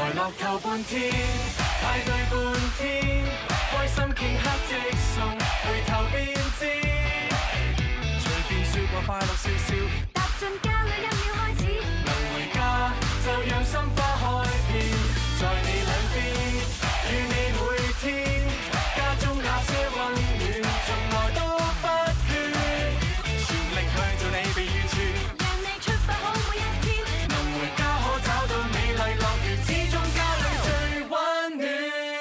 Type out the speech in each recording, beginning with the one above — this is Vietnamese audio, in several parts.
來樂透半天，派對半天，開心頃刻即送，回頭便知，隨便説話快樂笑笑，踏進家裏1秒開始，能回家就讓心花開遍，在你兩邊，與你每天，家中那些溫暖，從來都不缺，全力去做你被預處，讓你出發好每一天，能回家可找到美麗樂園，始終家裏最溫暖。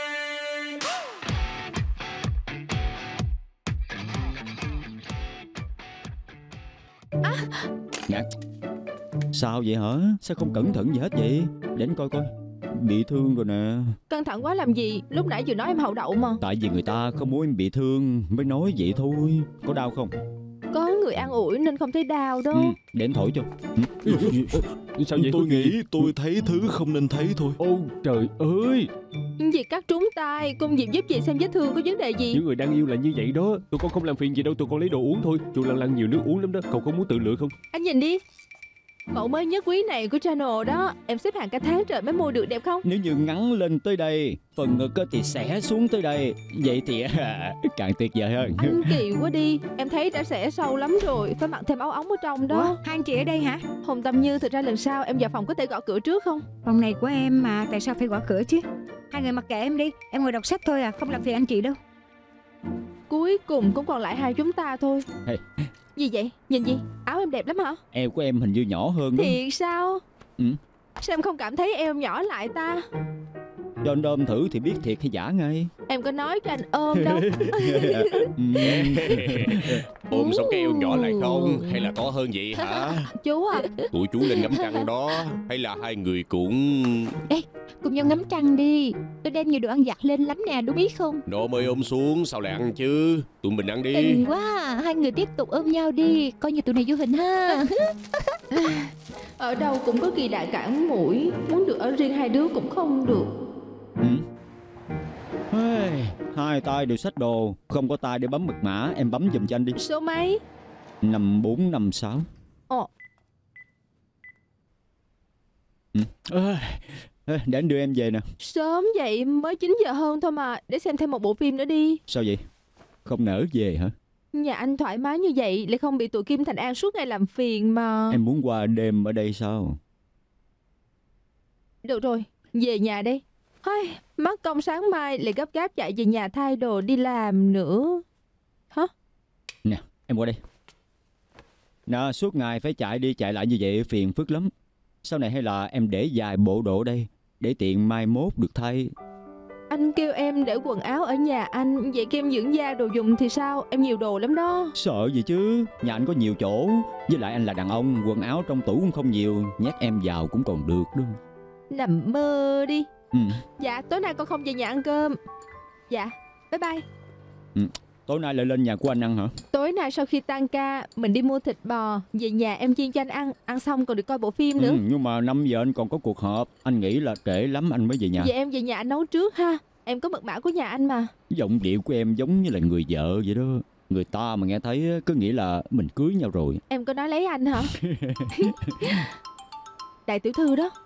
Ngạn, sao vậy hả? Sao không cẩn thận gì hết vậy? Để anh coi coi. Bị thương rồi nè. Căng thẳng quá làm gì? Lúc nãy vừa nói em hậu đậu mà. Tại vì người ta không muốn em bị thương mới nói vậy thôi. Có đau không? Có người an ủi nên không thấy đau đâu. Để anh thổi cho. Sao vậy? Tôi nghĩ tôi thấy thứ không nên thấy thôi. Ôi trời ơi, Dì cắt trúng tay. Cung Diệp giúp dì xem vết thương có vấn đề gì. những người đang yêu là như vậy đó. Tụi con không làm phiền gì đâu, tụi con lấy đồ uống thôi. Chú Lăng Lăng nhiều nước uống lắm đó. Cậu có muốn tự lựa không? Anh nhìn đi, mẫu mới nhất quý này của Channel đó. Em xếp hàng cả tháng trời mới mua được, đẹp không? Nếu như ngắn lên tới đây, phần ngực thì xẻ xuống tới đây, vậy thì càng tuyệt vời hơn. Anh kỳ quá đi. Em thấy đã xẻ sâu lắm rồi, phải mặc thêm áo ống ở trong đó. Ủa, hai anh chị ở đây hả? Hồng Tâm Như, thực ra lần sau em vào phòng có thể gõ cửa trước không? Phòng này của em mà, tại sao phải gõ cửa chứ? Hai người mặc kệ em đi, em ngồi đọc sách thôi à, không làm phiền anh chị đâu. Cuối cùng cũng còn lại hai chúng ta thôi. Hey. Gì vậy? Nhìn gì? Áo em đẹp lắm hả? Eo của em hình như nhỏ hơn đó. Thiệt sao? Ừ. Sao em không cảm thấy em nhỏ lại ta? Cho anh ôm thử thì biết thiệt hay giả ngay. Em có nói cho anh ôm đâu. Ôm xong cái eo nhỏ lại không? Hay là to hơn vậy hả? Chú à, Tụi chú lên ngắm trăng đó. Hay là hai người cũng... Ê, cùng nhau ngắm trăng đi. Tôi đem nhiều đồ ăn vặt lên lắm nè, đúng ý không? Nó mới ôm xuống, sao lại ăn chứ? Tụi mình ăn đi. Tình quá à. Hai người tiếp tục ôm nhau đi. Coi như tụi này vô hình ha. ở đâu cũng có kỳ đại cản mũi. Muốn được ở riêng hai đứa cũng không được. Hai tay đều xách đồ, không có tay để bấm mật mã. Em bấm giùm cho anh đi. Số mấy? 5456. Ồ. Để anh đưa em về nè. Sớm vậy, mới 9 giờ hơn thôi mà. Để xem thêm một bộ phim nữa đi. Sao vậy? Không nỡ về hả? Nhà anh thoải mái như vậy lại không bị tụi Kim Thành An suốt ngày làm phiền mà. Em muốn qua đêm ở đây sao? Được rồi, về nhà đi. Mất công sáng mai lại gấp gáp chạy về nhà thay đồ đi làm nữa. Hả? Nè, em qua đây. Nè, suốt ngày phải chạy đi chạy lại như vậy phiền phức lắm. Sau này hay là em để vài bộ đồ ở đây, để tiện mai mốt được thay. Anh kêu em để quần áo ở nhà anh. Vậy kem dưỡng da đồ dùng thì sao? Em nhiều đồ lắm đó. Sợ gì chứ, nhà anh có nhiều chỗ. Với lại anh là đàn ông, quần áo trong tủ cũng không nhiều. Nhét em vào cũng còn được đó. Nằm mơ đi. Ừ. Dạ, tối nay con không về nhà ăn cơm. Dạ, bye bye. Tối nay lại lên nhà của anh ăn hả? Tối nay sau khi tan ca, mình đi mua thịt bò. Về nhà em chiên cho anh ăn. Ăn xong còn được coi bộ phim nữa. Nhưng mà 5 giờ anh còn có cuộc họp. Anh nghĩ là trễ lắm anh mới về nhà. Vậy em về nhà anh nấu trước ha. Em có mật mã của nhà anh mà. Giọng điệu của em giống như là người vợ vậy đó. Người ta mà nghe thấy cứ nghĩ là mình cưới nhau rồi. Em có nói lấy anh hả? Đại tiểu thư đó.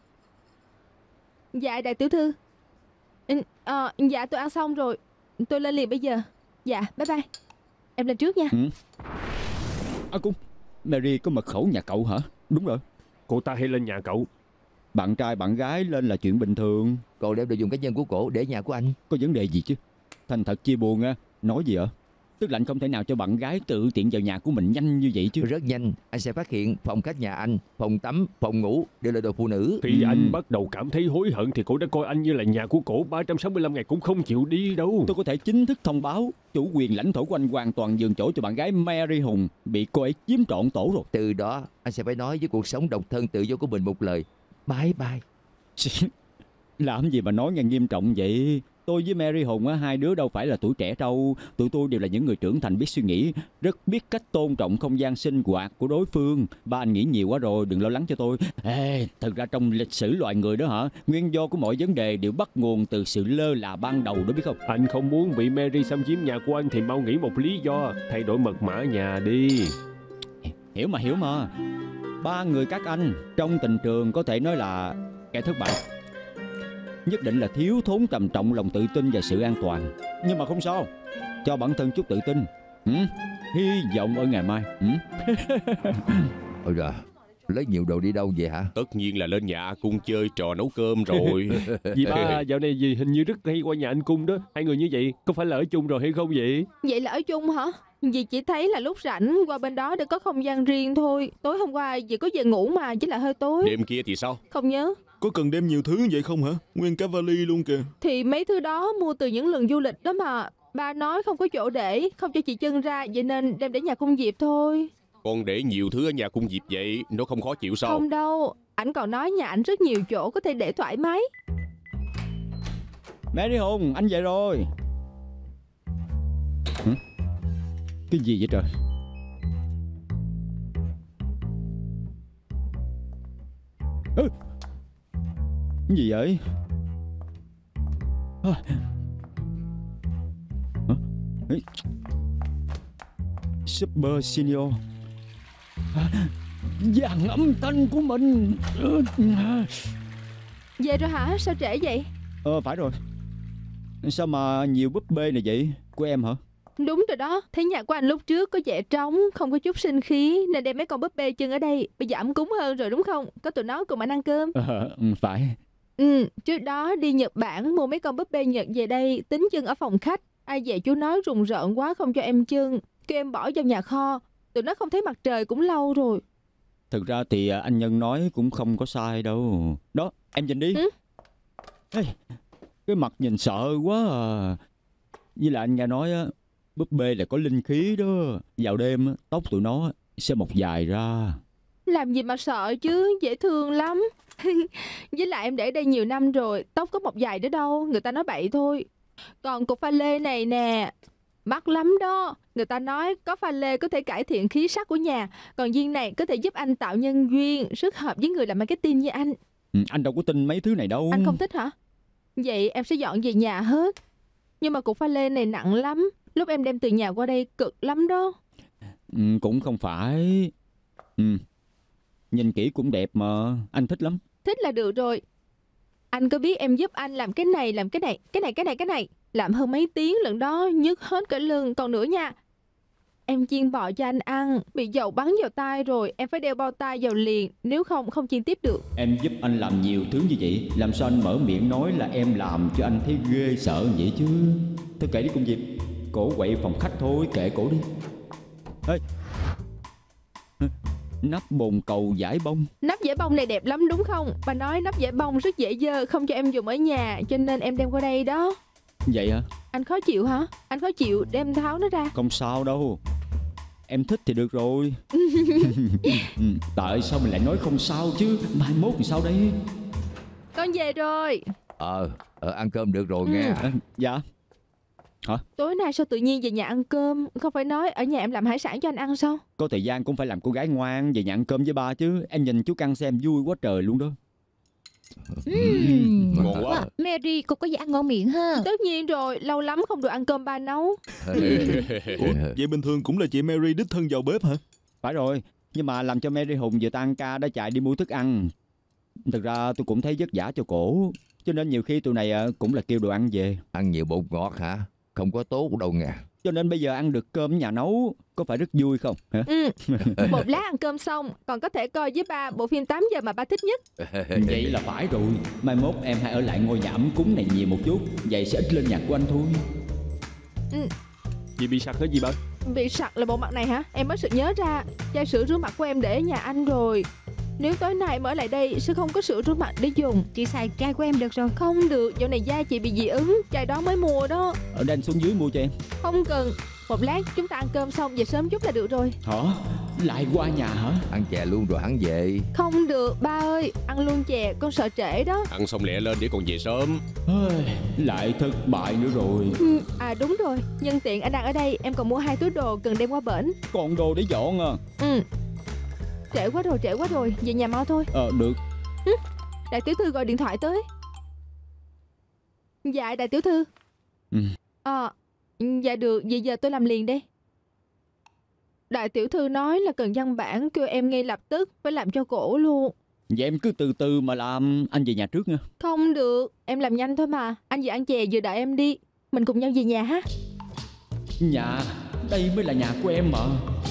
Dạ đại tiểu thư. Dạ tôi ăn xong rồi. Tôi lên liền bây giờ. Dạ bye bye. Em lên trước nha. Cũng Mary có mật khẩu nhà cậu hả? Đúng rồi. Cô ta hay lên nhà cậu. Bạn trai bạn gái lên là chuyện bình thường. Cậu đem đồ dùng cá nhân của cổ để nhà của anh. Có vấn đề gì chứ? Thành thật chia buồn á. Nói gì ạ? Tức là anh không thể nào cho bạn gái tự tiện vào nhà của mình nhanh như vậy chứ. Rất nhanh, anh sẽ phát hiện phòng khách nhà anh, phòng tắm, phòng ngủ đều là đồ phụ nữ. Khi anh bắt đầu cảm thấy hối hận thì cô đã coi anh như là nhà của cổ 365 ngày cũng không chịu đi đâu. Tôi có thể chính thức thông báo chủ quyền lãnh thổ của anh hoàn toàn nhường chỗ cho bạn gái Mary Hùng. Bị cô ấy chiếm trọn tổ rồi. Từ đó anh sẽ phải nói với cuộc sống độc thân tự do của mình một lời bye bye. Làm gì mà nói nghe nghiêm trọng vậy? Tôi với Mary Hùng á, hai đứa đâu phải là tuổi trẻ đâu. Tụi tôi đều là những người trưởng thành biết suy nghĩ, rất biết cách tôn trọng không gian sinh hoạt của đối phương. Ba anh nghĩ nhiều quá rồi, đừng lo lắng cho tôi. Thật ra trong lịch sử loài người đó hả, nguyên do của mọi vấn đề đều bắt nguồn từ sự lơ là ban đầu đó biết không? Anh không muốn bị Mary xâm chiếm nhà của anh thì mau nghĩ một lý do. Thay đổi mật mã nhà đi. Hiểu mà. Ba người các anh trong tình trường có thể nói là kẻ thất bại. nhất định là thiếu thốn trầm trọng lòng tự tin và sự an toàn. Nhưng mà không sao, cho bản thân chút tự tin. Hy vọng ở ngày mai. Ôi da, lấy nhiều đồ đi đâu vậy hả? Tất nhiên là lên nhà cung chơi trò nấu cơm rồi. Dì ba, dạo này dì hình như rất hay qua nhà anh Cung đó. Hai người như vậy có phải là ở chung rồi hay không vậy? Vậy là ở chung hả? Dì chỉ thấy là lúc rảnh qua bên đó để có không gian riêng thôi. Tối hôm qua dì có về ngủ mà, chỉ là hơi tối. Đêm kia thì sao? Không nhớ. Có cần đem nhiều thứ vậy không hả? Nguyên cả vali luôn kìa. Thì mấy thứ đó mua từ những lần du lịch đó mà. Ba nói không có chỗ để, không cho chị Trân ra, vậy nên đem để nhà cung Diệp thôi. Con để nhiều thứ ở nhà cung Diệp vậy, nó không khó chịu sao? Không đâu, ảnh còn nói nhà ảnh rất nhiều chỗ có thể để thoải mái. Mary Hùng, anh về rồi. Cái gì vậy trời? Cái gì vậy? Super Senior, dàn âm thanh của mình. Về rồi hả? Sao trễ vậy? Phải rồi. Sao mà nhiều búp bê này vậy? Của em hả? Đúng rồi đó. Thấy nhà của anh lúc trước có vẻ trống, không có chút sinh khí, nên đem mấy con búp bê chân ở đây. Bây giờ ấm cúng hơn rồi đúng không? Có tụi nó cùng anh ăn cơm. Phải. Trước đó đi Nhật Bản mua mấy con búp bê Nhật về đây, tính chân ở phòng khách. Ai về chú nói rùng rợn quá không cho em chân, kêu em bỏ vào nhà kho. Tụi nó không thấy mặt trời cũng lâu rồi. Thực ra thì anh Nhân nói cũng không có sai đâu. Đó, em nhìn đi. Ê, cái mặt nhìn sợ quá à. Với lại anh nghe nói á, búp bê là có linh khí đó. Vào đêm tóc tụi nó sẽ mọc dài ra. Làm gì mà sợ chứ, dễ thương lắm. Với lại em để đây nhiều năm rồi, tóc có mọc dài nữa đâu, người ta nói bậy thôi. Còn cục pha lê này nè, mắc lắm đó. Người ta nói có pha lê có thể cải thiện khí sắc của nhà, còn viên này có thể giúp anh tạo nhân duyên, rất hợp với người làm marketing như anh. Anh đâu có tin mấy thứ này đâu. Anh không thích hả? Vậy em sẽ dọn về nhà hết. Nhưng mà cục pha lê này nặng lắm, lúc em đem từ nhà qua đây cực lắm đó. Cũng không phải. Nhìn kỹ cũng đẹp mà, anh thích lắm. Thích là được rồi. Anh có biết em giúp anh làm cái này, làm cái này, cái này. Làm hơn mấy tiếng lận đó, nhức hết cả lưng. Còn nữa nha, em chiên bò cho anh ăn, bị dầu bắn vào tay rồi, em phải đeo bao tay vào liền, nếu không không chiên tiếp được. Em giúp anh làm nhiều thứ như vậy, làm sao anh mở miệng nói là em làm cho anh thấy ghê sợ vậy chứ? Thôi kệ đi công việc, cổ quậy phòng khách thôi, kệ cổ đi. Ê, nắp bồn cầu giải bông. Nắp giải bông này đẹp lắm đúng không? Bà nói nắp giải bông rất dễ dơ, không cho em dùng ở nhà, cho nên em đem qua đây đó. Vậy hả? Anh khó chịu hả? Anh khó chịu để em tháo nó ra. Không sao đâu, em thích thì được rồi. Tại sao mình lại nói không sao chứ? Mai mốt thì sao đây? Con về rồi. Ăn cơm được rồi nghe. Dạ. Hả? Tối nay sao tự nhiên về nhà ăn cơm? Không phải nói ở nhà em làm hải sản cho anh ăn sao? Có thời gian cũng phải làm cô gái ngoan, về nhà ăn cơm với ba chứ. Em nhìn chú Căn xem vui quá trời luôn đó. Ngon quá. Mary, cô có vẻ ăn ngon miệng ha. Tất nhiên rồi, lâu lắm không được ăn cơm ba nấu. Ủa, vậy bình thường cũng là chị Mary đích thân vào bếp hả? Phải rồi, nhưng mà làm cho Mary Hùng vừa tan ca đã chạy đi mua thức ăn. Thực ra tôi cũng thấy vất vả cho cổ, cho nên nhiều khi tụi này cũng là kêu đồ ăn về. Ăn nhiều bột ngọt hả? Không có tốt đâu nha. Cho nên bây giờ ăn được cơm nhà nấu, có phải rất vui không? Hả? Một lát ăn cơm xong, còn có thể coi với ba bộ phim 8 giờ mà ba thích nhất. Vậy là phải rồi. Mai mốt em hãy ở lại ngôi nhà ấm cúng này nhiều một chút, vậy sẽ ít lên nhạc của anh thôi. Dì bị sặc hết gì ba? Bị sặc là bộ mặt này hả? Em mới sực nhớ ra, chai sữa rửa mặt của em để ở nhà anh rồi. Nếu tối nay em ở lại đây sẽ không có sữa rửa mặt để dùng. Chị xài chai của em được rồi. Không được, dạo này da chị bị dị ứng, chai đó mới mua đó. Ở đây anh xuống dưới mua cho em. Không cần, một lát chúng ta ăn cơm xong về sớm chút là được rồi. Hả? Lại qua nhà hả? Ăn chè luôn rồi hắn về. Không được, ba ơi, ăn luôn chè, con sợ trễ đó. Ăn xong lẹ lên để còn về sớm. Lại thất bại nữa rồi. À đúng rồi, nhân tiện anh đang ở đây, em còn mua 2 túi đồ cần đem qua bển. Còn đồ để dọn à? Trễ quá rồi, về nhà mau thôi. Được. Đại tiểu thư gọi điện thoại tới. Dạ đại tiểu thư. Dạ được, vậy giờ tôi làm liền đây. Đại tiểu thư nói là cần văn bản, kêu em ngay lập tức phải làm cho cổ luôn. Vậy em cứ từ từ mà làm, anh về nhà trước nha. Không được, em làm nhanh thôi mà. Anh vừa ăn chè vừa đợi em đi. Mình cùng nhau về nhà ha. Nhà, đây mới là nhà của em mà.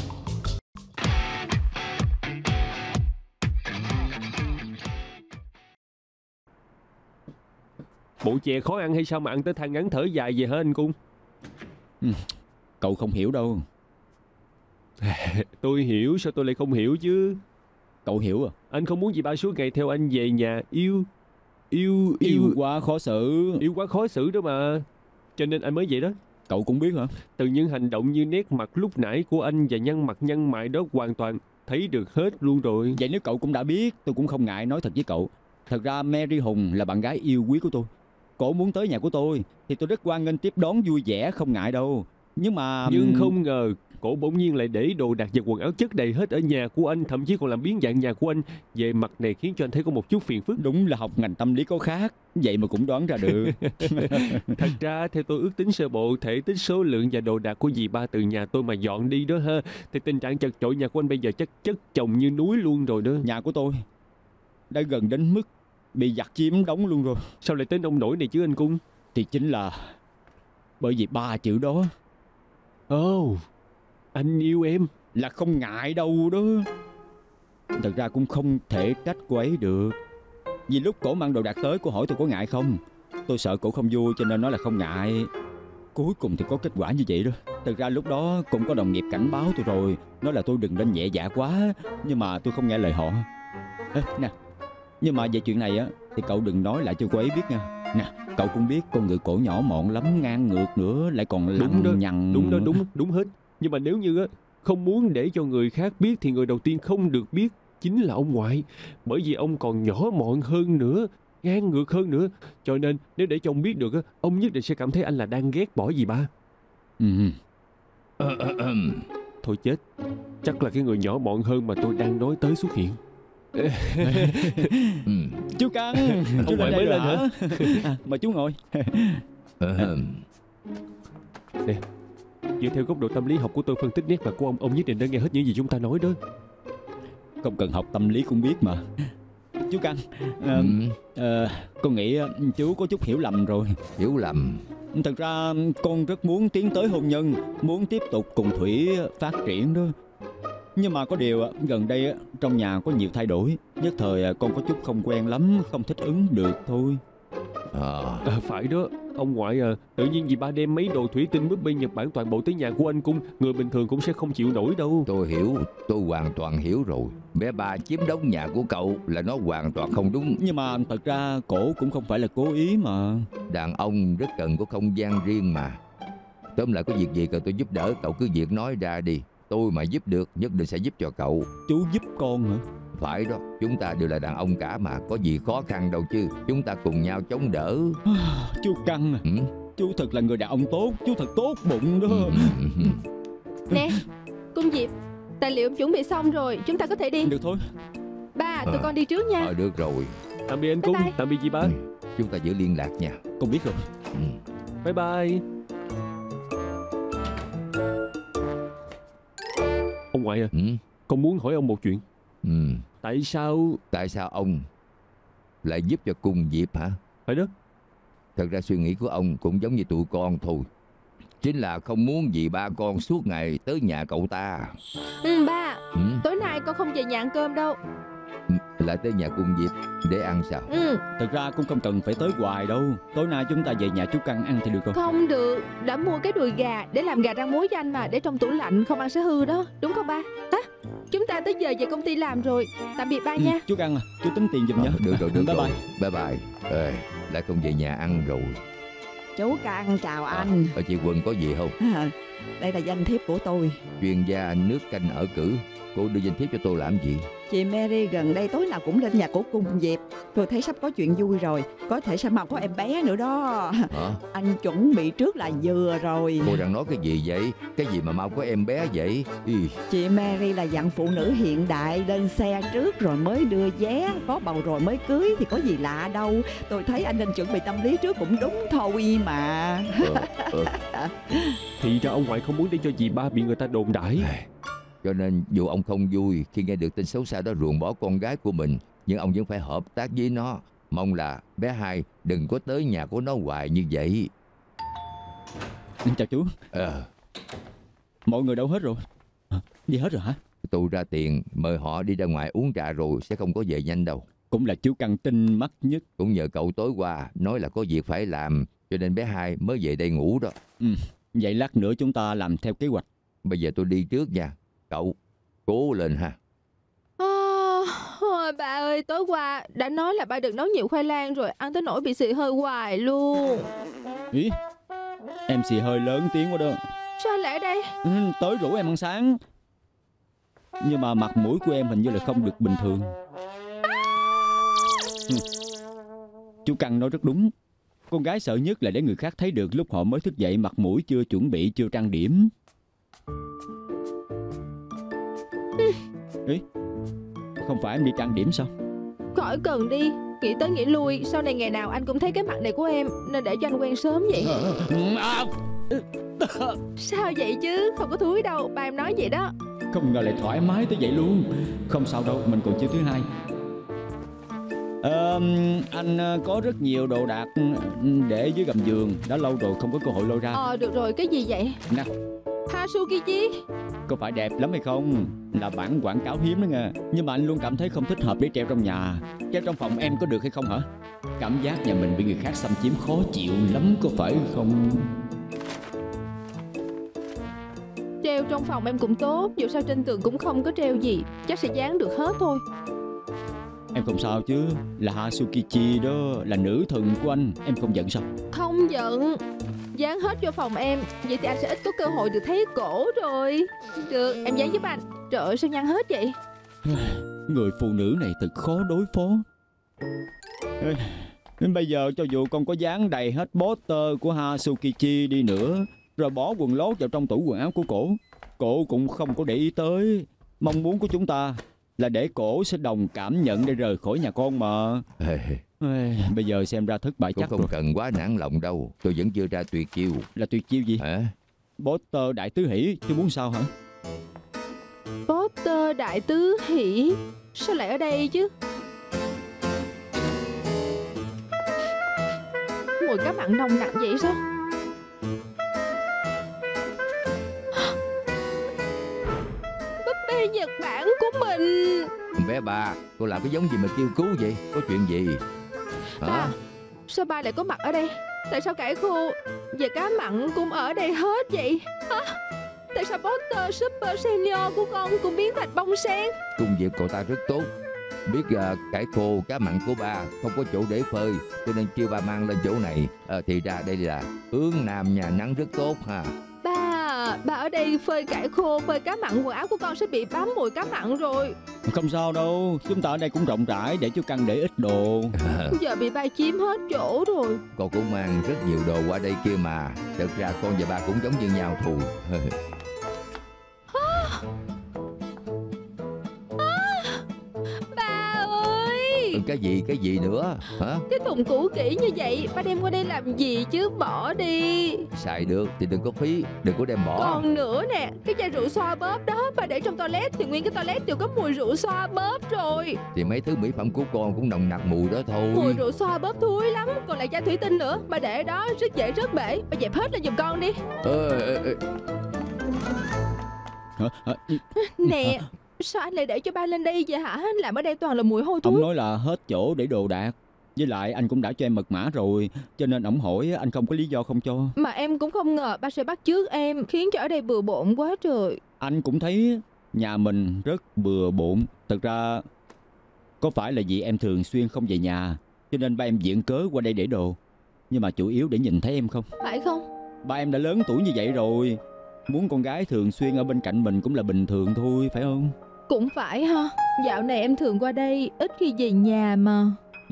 Bộ chè khó ăn hay sao mà ăn tới than ngắn thở dài vậy hả anh Cung? Cậu không hiểu đâu. Tôi hiểu, sao tôi lại không hiểu chứ? Cậu hiểu à? Anh không muốn dì ba suốt ngày theo anh về nhà yêu Quá khó xử. Yêu quá khó xử đó mà. Cho nên anh mới vậy đó. Cậu cũng biết hả? Từ những hành động như nét mặt lúc nãy của anh và nhăn mặt nhăn mày đó hoàn toàn thấy được hết luôn rồi. Vậy nếu cậu cũng đã biết, tôi cũng không ngại nói thật với cậu. Thật ra Mary Hùng là bạn gái yêu quý của tôi. Cổ muốn tới nhà của tôi thì tôi rất hoan nghênh tiếp đón vui vẻ, không ngại đâu. Nhưng không ngờ cổ bỗng nhiên lại để đồ đạc và quần áo chất đầy hết ở nhà của anh, thậm chí còn làm biến dạng nhà của anh. Về mặt này khiến cho anh thấy có một chút phiền phức. Đúng là học ngành tâm lý có khác, vậy mà cũng đoán ra được. Thật ra theo tôi ước tính sơ bộ thể tích số lượng và đồ đạc của dì ba từ nhà tôi mà dọn đi đó ha, thì tình trạng chật chội nhà của anh bây giờ chắc chất chồng như núi luôn rồi đó. Nhà của tôi đã gần đến mức bị giặc chiếm đóng luôn rồi. Sao lại tới nông nổi này chứ anh Cung? Thì chính là bởi vì 3 chữ đó. Anh yêu em. Là không ngại đâu đó. Thật ra cũng không thể trách cô ấy được. Vì lúc cổ mang đồ đạc tới, cô hỏi tôi có ngại không. Tôi sợ cổ không vui cho nên nói là không ngại. Cuối cùng thì có kết quả như vậy đó. Thật ra lúc đó cũng có đồng nghiệp cảnh báo tôi rồi, nói là tôi đừng nên nhẹ dạ quá. Nhưng mà tôi không nghe lời họ. Nè, nhưng mà về chuyện này á thì cậu đừng nói lại cho cô ấy biết nha. Nè, cậu cũng biết con người cổ nhỏ mọn lắm, ngang ngược nữa, lại còn lằng nhằng. Đúng hết. Nhưng mà nếu như á không muốn để cho người khác biết thì người đầu tiên không được biết chính là ông ngoại. Bởi vì ông còn nhỏ mọn hơn nữa, ngang ngược hơn nữa. Cho nên nếu để cho ông biết được á, ông nhất định sẽ cảm thấy anh là đang ghét bỏ dì ba. Thôi chết, chắc là cái người nhỏ mọn hơn mà tôi đang nói tới xuất hiện. Chú Căn, ông ngoại mới lên hả? Mời chú ngồi. Nè, dựa theo góc độ tâm lý học của tôi phân tích nét mặt của ông nhất định đã nghe hết những gì chúng ta nói đó. Không cần học tâm lý cũng biết mà. Chú Căn, con nghĩ chú có chút hiểu lầm rồi. Hiểu lầm? Thật ra con rất muốn tiến tới hôn nhân, muốn tiếp tục cùng Thủy phát triển đó. Nhưng mà có điều gần đây trong nhà có nhiều thay đổi. Nhất thời con có chút không quen lắm, không thích ứng được thôi. Phải đó, ông ngoại à, tự nhiên dì ba đem mấy đồ thủy tinh búp bê Nhật Bản toàn bộ tới nhà của anh Cung, người bình thường cũng sẽ không chịu nổi đâu. Tôi hiểu, tôi hoàn toàn hiểu rồi. Bé ba chiếm đóng nhà của cậu là nó hoàn toàn không đúng. Nhưng mà thật ra cổ cũng không phải là cố ý mà. Đàn ông rất cần có không gian riêng mà. Tóm lại có việc gì cần tôi giúp đỡ, cậu cứ việc nói ra đi. Tôi mà giúp được nhất định sẽ giúp cho cậu. Chú giúp con hả? Phải đó, chúng ta đều là đàn ông cả mà, có gì khó khăn đâu chứ. Chúng ta cùng nhau chống đỡ. Chú Căn à, chú thật là người đàn ông tốt, chú thật tốt bụng đó. Nè, Cung Diệp, tài liệu chuẩn bị xong rồi, chúng ta có thể đi. Được thôi. Ba, tụi con đi trước nha. Được rồi. Tạm biệt anh Cung, tạm biệt dì ba. Chúng ta giữ liên lạc nha. Con biết rồi. Bye bye. Ông ngoại à, con muốn hỏi ông một chuyện. Tại sao ông lại giúp cho Cung Diệp hả? Phải đó. Thật ra suy nghĩ của ông cũng giống như tụi con thôi. Chính là không muốn dì ba con suốt ngày tới nhà cậu ta. Ba, tối nay con không về nhà ăn cơm đâu. Lại tới nhà Cung Diệp để ăn sao? Thật ra cũng không cần phải tới hoài đâu. Tối nay chúng ta về nhà chú Căn ăn thì được rồi. Không được, đã mua cái đùi gà để làm gà rang muối cho anh mà, để trong tủ lạnh không ăn sẽ hư đó. Đúng không ba? Chúng ta tới giờ về công ty làm rồi. Tạm biệt ba nha. Chú Căn à, chú tính tiền giùm nhé. Được rồi. Bye bye. Lại không về nhà ăn rồi. Chú Căn chào anh. Chị Quân có gì không? Đây là danh thiếp của tôi. Chuyên gia nước canh ở cử. Cô đưa danh thiếp cho tôi làm gì? Chị Mary gần đây tối nào cũng lên nhà của Cung Diệp. Tôi thấy sắp có chuyện vui rồi. Có thể sẽ mau có em bé nữa đó. Anh chuẩn bị trước là vừa rồi. Cô đang nói cái gì vậy? Cái gì mà mau có em bé vậy? Chị Mary là dạng phụ nữ hiện đại, lên xe trước rồi mới đưa vé, có bầu rồi mới cưới thì có gì lạ đâu. Tôi thấy anh nên chuẩn bị tâm lý trước cũng đúng thôi mà. Thì ra ông ngoại không muốn để cho dì ba bị người ta đồn đãi. Cho nên dù ông không vui khi nghe được tin xấu xa đó ruồng bỏ con gái của mình, nhưng ông vẫn phải hợp tác với nó. Mong là bé Hai đừng có tới nhà của nó hoài như vậy. Chào chú. Mọi người đâu hết rồi? Đi hết rồi hả? Tôi ra tiền mời họ đi ra ngoài uống trà rồi sẽ không có về nhanh đâu. Cũng là chú Căn tinh mắt nhất. Cũng nhờ cậu tối qua nói là có việc phải làm, cho nên bé Hai mới về đây ngủ đó. Vậy lát nữa chúng ta làm theo kế hoạch. Bây giờ tôi đi trước nha. Cậu cố lên ha. Ba ơi, tối qua đã nói là ba đừng nấu nhiều khoai lang rồi, ăn tới nỗi bị xì hơi hoài luôn. Ý, em xì hơi lớn tiếng quá đó. Sao anh lại ở đây? Tới rủ em ăn sáng. Nhưng mà mặt mũi của em hình như là không được bình thường. Chú Căn nói rất đúng. Con gái sợ nhất là để người khác thấy được lúc họ mới thức dậy mặt mũi chưa chuẩn bị, chưa trang điểm. Ý, không phải em đi trang điểm sao? Khỏi cần đi. Nghĩ tới nghĩ lui, sau này ngày nào anh cũng thấy cái mặt này của em, nên để cho anh quen sớm vậy. Sao vậy chứ? Không có thúi đâu, ba em nói vậy đó. Không ngờ lại thoải mái tới vậy luôn. Không sao đâu, mình còn chưa thứ hai. Anh có rất nhiều đồ đạc để dưới gầm giường. Đã lâu rồi không có cơ hội lôi ra. Được rồi, cái gì vậy? Nè, Hasukichi. có phải đẹp lắm hay không? Là bản quảng cáo hiếm đó nha. Nhưng mà anh luôn cảm thấy không thích hợp để treo trong nhà. Treo trong phòng em có được hay không hả? Cảm giác nhà mình bị người khác xâm chiếm khó chịu lắm, có phải không? Treo trong phòng em cũng tốt. Dù sao trên tường cũng không có treo gì, chắc sẽ dán được hết thôi. Em không sao chứ? Là Hasukichi đó, là nữ thần của anh. Em không giận sao? Không giận. Dán hết vô phòng em, vậy thì anh sẽ ít có cơ hội được thấy cổ rồi. Được, em dán giúp anh. Trời ơi, sao nhăn hết vậy? Người phụ nữ này thật khó đối phó. Bây giờ cho dù con có dán đầy hết poster của Hasukichi đi nữa, rồi bỏ quần lót vào trong tủ quần áo của cổ cũng không có để ý tới. Mong muốn của chúng ta là để cổ sẽ đồng cảm nhận để rời khỏi nhà con mà. Bây giờ xem ra thất bại cũng chắc không rồi. cần quá nản lòng đâu. Tôi vẫn chưa ra tuyệt chiêu. Là tuyệt chiêu gì? Poster Đại Tứ Hỷ. Chứ muốn sao hả? Poster Đại Tứ Hỷ? Sao lại ở đây chứ? Mùi cá mặn nồng nặc vậy sao? Búp bê Nhật Bản của mình. Bé Ba, cô làm cái giống gì mà kêu cứu vậy? Có chuyện gì hả? Sao ba lại có mặt ở đây? Tại sao cải khô và cá mặn cũng ở đây hết vậy? Tại sao poster Super Senior của con cũng biến thành bông sen? Công việc cậu ta rất tốt. Biết cải khô cá mặn của ba không có chỗ để phơi, cho nên kêu ba mang lên chỗ này. Thì ra đây là hướng nam nhà nắng rất tốt ha. Ba ở đây phơi cải khô, phơi cá mặn, quần áo của con sẽ bị bám mùi cá mặn rồi. Không sao đâu, chúng ta ở đây cũng rộng rãi để cho Căn để ít đồ. Giờ bị ba chiếm hết chỗ rồi. Con cũng mang rất nhiều đồ qua đây kia mà. Thật ra con và ba cũng giống như nhau thôi. Ba ơi! Cái gì nữa hả? Cái thùng cũ kỹ như vậy ba đem qua đây làm gì chứ? Bỏ đi. Xài được thì đừng có phí, đừng có đem bỏ. Còn nữa nè, cái chai rượu xoa bóp đó ba để trong toilet thì nguyên cái toilet đều có mùi rượu xoa bóp rồi. Thì mấy thứ mỹ phẩm của con cũng nồng nặc mùi đó thôi. Mùi rượu xoa bóp thúi lắm. Còn lại chai thủy tinh nữa, ba để đó rất dễ rớt bể. Ba dẹp hết lên giùm con đi. Nè, sao anh lại để cho ba lên đây vậy hả? Làm ở đây toàn là mùi hôi thối. Ông nói là hết chỗ để đồ đạc. Với lại anh cũng đã cho em mật mã rồi, cho nên ổng hỏi anh không có lý do không cho. Mà em cũng không ngờ ba sẽ bắt chước em, khiến cho ở đây bừa bộn quá trời. Anh cũng thấy nhà mình rất bừa bộn. Thật ra có phải là vì em thường xuyên không về nhà, cho nên ba em viện cớ qua đây để đồ. Nhưng mà chủ yếu để nhìn thấy em không? Phải không? Ba em đã lớn tuổi như vậy rồi, muốn con gái thường xuyên ở bên cạnh mình cũng là bình thường thôi, phải không? Cũng phải ha. Dạo này em thường qua đây, ít khi về nhà mà.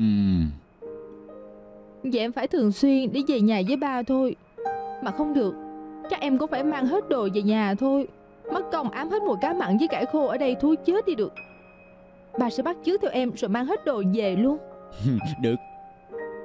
Vậy em phải thường xuyên đi về nhà với ba thôi. Mà không được, chắc em cũng phải mang hết đồ về nhà thôi. Mất công ám hết mùi cá mặn với cải khô ở đây thúi chết đi được. Ba sẽ bắt chước theo em rồi mang hết đồ về luôn. Được.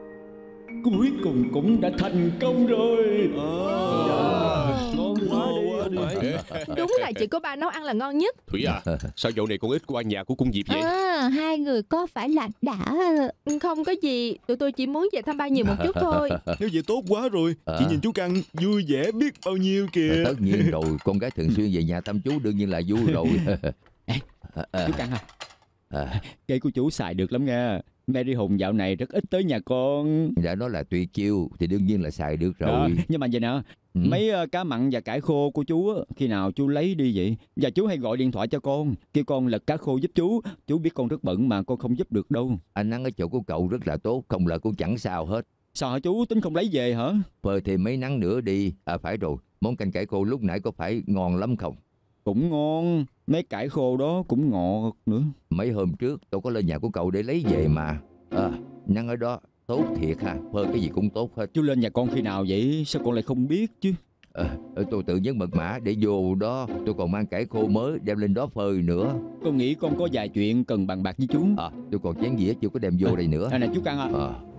Cuối cùng cũng đã thành công rồi. Ngon quá đi. ông ngoại. Đúng là chỉ có ba nấu ăn là ngon nhất. Thủy à, sao dạo này con ít qua nhà của cung Diệp vậy? Hai người có phải là đã... Không có gì, tụi tôi chỉ muốn về thăm ba nhiều một chút thôi. Nếu vậy tốt quá rồi. Chị nhìn chú Căn vui vẻ biết bao nhiêu kìa. Tất nhiên rồi, con gái thường xuyên về nhà thăm chú đương nhiên là vui rồi. Chú Căn cây của chú xài được lắm nha. Mary Hùng dạo này rất ít tới nhà con. Đã nói là tuyệt chiêu thì đương nhiên là xài được rồi. Nhưng mà vậy nè, mấy cá mặn và cải khô của chú á, khi nào chú lấy đi vậy? Và chú hay gọi điện thoại cho con, kêu con lật cá khô giúp chú. Chú biết con rất bận mà con không giúp được đâu. Anh nắng ở chỗ của cậu rất là tốt, không là cũng chẳng sao hết. Sao hả chú, tính không lấy về hả? Phơi thêm mấy nắng nữa đi. Phải rồi, món canh cải khô lúc nãy có phải ngon lắm không? Cũng ngon, mấy cải khô đó cũng ngọt nữa. Mấy hôm trước tôi có lên nhà của cậu để lấy về mà. Nắng ở đó tốt thiệt ha, phơi cái gì cũng tốt hết. Chú lên nhà con khi nào vậy? Sao con lại không biết chứ? Tôi tự nhấn mật mã để vô đó. Tôi còn mang cải khô mới đem lên đó phơi nữa. Con nghĩ con có vài chuyện cần bàn bạc với chú. Tôi còn chén dĩa chưa có đem vô đây nữa. Này chú Căn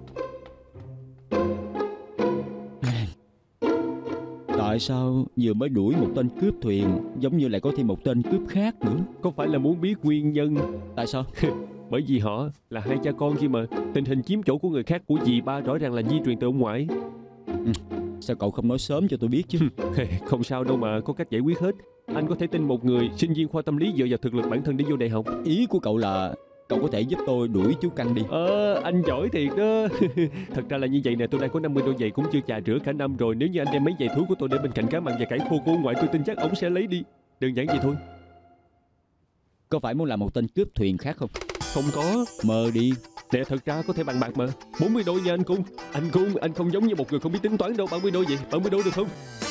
Tại sao vừa mới đuổi một tên cướp thuyền, giống như lại có thêm một tên cướp khác nữa? Có phải là muốn biết nguyên nhân? Tại sao? Bởi vì họ là hai cha con kia mà. Tình hình chiếm chỗ của người khác của dì ba rõ ràng là di truyền từ ông ngoại. Sao cậu không nói sớm cho tôi biết chứ? Không sao đâu mà, có cách giải quyết hết. Anh có thể tin một người sinh viên khoa tâm lý dựa vào thực lực bản thân để vô đại học. Ý của cậu là cậu có thể giúp tôi đuổi chú Căn đi. Anh giỏi thiệt đó. Thật ra là như vậy nè, tôi đang có 50 đôi giày cũng chưa chà rửa cả năm rồi. Nếu như anh đem mấy giày thú của tôi để bên cạnh cá mặn và cải khô của ông ngoại, tôi tin chắc ông sẽ lấy đi. Đơn giản vậy thôi. Có phải muốn làm một tên cướp thuyền khác không? Không có. Mơ đi. Nè, thật ra có thể bàn bạc mà. 40 đôi nha anh Cung. Anh Cung, anh không giống như một người không biết tính toán đâu. 30 đôi vậy, 30 đôi được không?